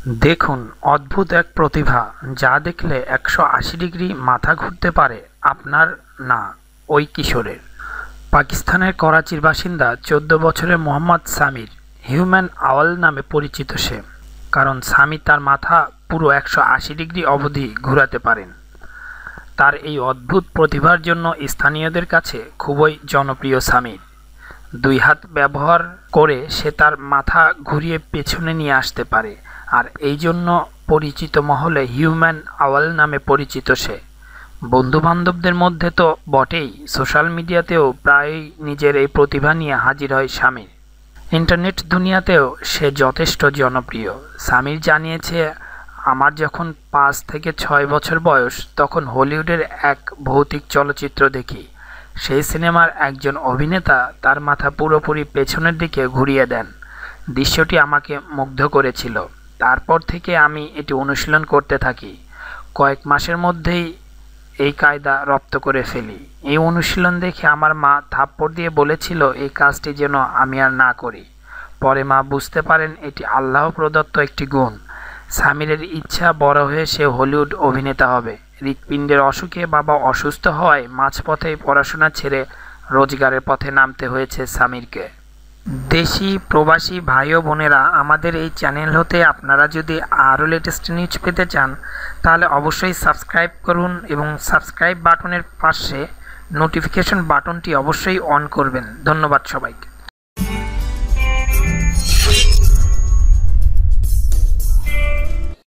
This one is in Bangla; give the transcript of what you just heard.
দেখুন, অদ্ভুত এক প্রতিভা যা দেখলে ১৮০ ডিগ্রি মাথা ঘুরতে পারে আপনার না, ওই কিশোরের। পাকিস্তানের করাচির বাসিন্দা ১৪ বছরের মোহাম্মদ সামির হিউম্যান আওয়াল নামে পরিচিত সে, কারণ সামি তার মাথা পুরো ১৮০ ডিগ্রি অবধি ঘুরাতে পারেন। তার এই অদ্ভুত প্রতিভার জন্য স্থানীয়দের কাছে খুবই জনপ্রিয় সামির। দুই হাত ব্যবহার করে সে তার মাথা ঘুরিয়ে পেছনে নিয়ে আসতে পারে, আর এই জন্য পরিচিত মহলে হিউম্যান আওয়াল নামে পরিচিত সে। বন্ধুবান্ধবদের মধ্যে তো বটেই, সোশ্যাল মিডিয়াতেও প্রায়ই নিজের এই প্রতিভা নিয়ে হাজির হয় সামির। ইন্টারনেট দুনিয়াতেও সে যথেষ্ট জনপ্রিয়। সামির জানিয়েছে, আমার যখন ৫ থেকে ৬ বছর বয়স, তখন হলিউডের এক ভৌতিক চলচ্চিত্র দেখি। সেই সিনেমার একজন অভিনেতা তার মাথা পুরোপুরি পেছনের দিকে ঘুরিয়ে দেন। দৃশ্যটি আমাকে মুগ্ধ করেছিল। তারপর থেকে আমি এটি অনুশীলন করতে থাকি। কয়েক মাসের মধ্যেই এই কায়দা রপ্ত করে ফেলি। এই অনুশীলন দেখে আমার মা থাপ্পড় দিয়ে বলেছিল এই কাজটি যেন আমি আর না করি। পরে মা বুঝতে পারেন এটি আল্লাহ প্রদত্ত একটি গুণ। সামিরের ইচ্ছা বড় হয়ে সে হলিউড অভিনেতা হবে। হৃৎপিণ্ডের অসুখে বাবা অসুস্থ হওয়ায় মাঝপথেই পড়াশোনা ছেড়ে রোজগারের পথে নামতে হয়েছে সামিরকে। দেশি প্রবাসী ভাই ও বোনেরা, আমাদের এই চ্যানেল হতে আপনারা যদি আরও লেটেস্ট নিউজ পেতে চান তাহলে অবশ্যই সাবস্ক্রাইব করুন এবং সাবস্ক্রাইব বাটনের পাশে নোটিফিকেশন বাটনটি অবশ্যই অন করবেন। ধন্যবাদ সবাইকে।